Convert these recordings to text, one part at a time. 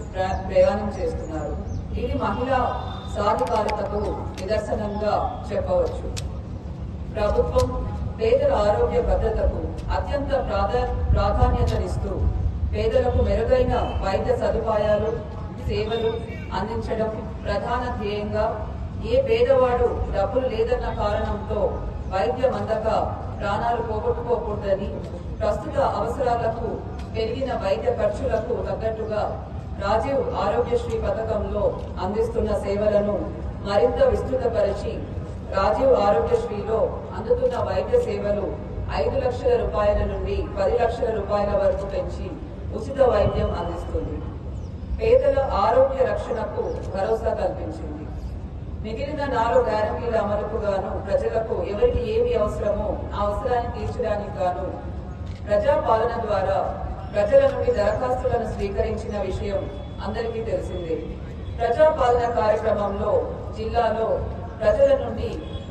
ప్రయాణం చేస్తున్నారు. ఇది మహిళా సాధికారతకు నిదర్శనంగా చెప్పవచ్చు. ప్రభుత్వం పేదల ఆరోగ్య భద్రతకు అత్యంత ప్రాధాన్యతనిస్తూ పేదలకు మెరుగైన వైద్య సదుపాయాలు, సేవలు అందించడం ప్రధాన ధ్యేయంగా ఏ పేదవాడు డబ్బులు లేదన్న కారణంతో వైద్యం అందక ప్రాణాలు పోగొట్టుకోకూడదని, ప్రస్తుత అవసరాలకు పెరిగిన వైద్య ఖర్చులకు తగ్గట్టుగా రాజీవ్ ఆరోగ్యశ్రీ పథకంలో అందిస్తున్న సేవలను మరింత విస్తృతపరిచి రాజీవ్ ఆరోగ్యశ్రీలో అందుతున్న వైద్య సేవలు 5 లక్షల రూపాయల నుండి 10 లక్షల రూపాయల వరకు పెంచి ఉచిత వైద్యం అందిస్తుంది. పేదల ఆరోగ్య రక్షణకు భరోసా కల్పించింది. మిగిలిన 4 గ్యారంటీల అమలుకు గాను ప్రజలకు ఎవరికి ఏమి అవసరమో ఆ అవసరాన్ని తీర్చడానికి గాను ప్రజాపాలన ద్వారా ప్రజల నుండి దరఖాస్తులను స్వీకరించిన విషయం అందరికీ తెలిసిందే. ప్రజాపాలన కార్యక్రమంలో జిల్లాలో ప్రజల నుండి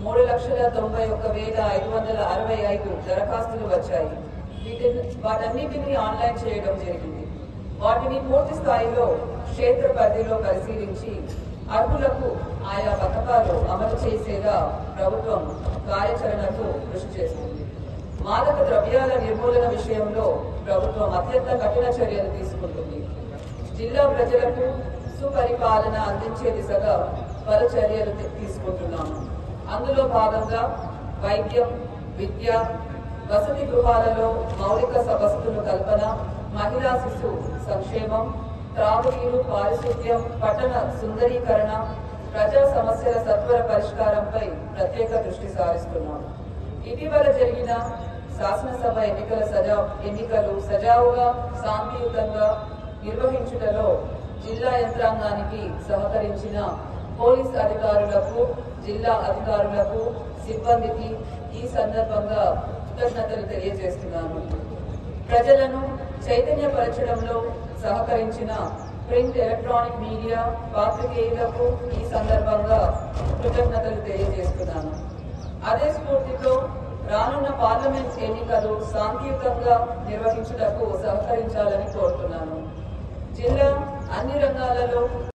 3,91,565 దరఖాస్తులు వచ్చాయి. వాటన్నిటినీ ఆన్లైన్ చేయడం జరిగింది. వాటిని పూర్తి స్థాయిలో క్షేత్ర పరిధిలో పరిశీలించి అర్హులకు ఆయా పథకాలు అమలు చేసేలా ప్రభుత్వం కార్యాచరణకు కృషి చేస్తుంది. మాదక ద్రవ్యాల నిర్మూలన విషయంలో ప్రభుత్వం అత్యంత కఠిన చర్యలు తీసుకుంటుంది. జిల్లా ప్రజలకు సుపరిపాలన అందించే దిశగా పలు చర్యలు తీసుకుంటున్నాము. అందులో భాగంగా వైద్యం, విద్య, వసతి గృహాలలో మౌలిక వసతుల కల్పన, మహిళా శిశు సంక్షేమం, త్రాగునీరు, పారిశుద్ధ్యం, పట్టణ సుందరీకరణ, ప్రజా సమస్యల సత్వర పరిష్కారంపై ప్రత్యేక దృష్టి సారిస్తున్నాం. ఇటీవల జరిగిన శాసనసభ ఎన్నికలు సజావుగా శాంతియుతంగా నిర్వహించుటలో జిల్లా యంత్రాంగానికి సహకరించిన పోలీస్ అధికారులకు, జిల్లా అధికారులకు, సిబ్బందికి ఈ సందర్భంగా కృతజ్ఞతలు తెలియజేస్తున్నాను. ప్రజలను చైతన్యపరచడంలో సహకరించిన ప్రింట్, ఎలక్ట్రానిక్ మీడియా పాత్రికేయులకు ఈ సందర్భంగా కృతజ్ఞతలు తెలియజేస్తున్నాను. అదే స్ఫూర్తితో రానున్న పార్లమెంట్ ఎన్నికలు శాంతియుతంగా నిర్వహించుటకు సహకరించాలని కోరుతున్నాను. జిల్లా అన్ని రంగాలలో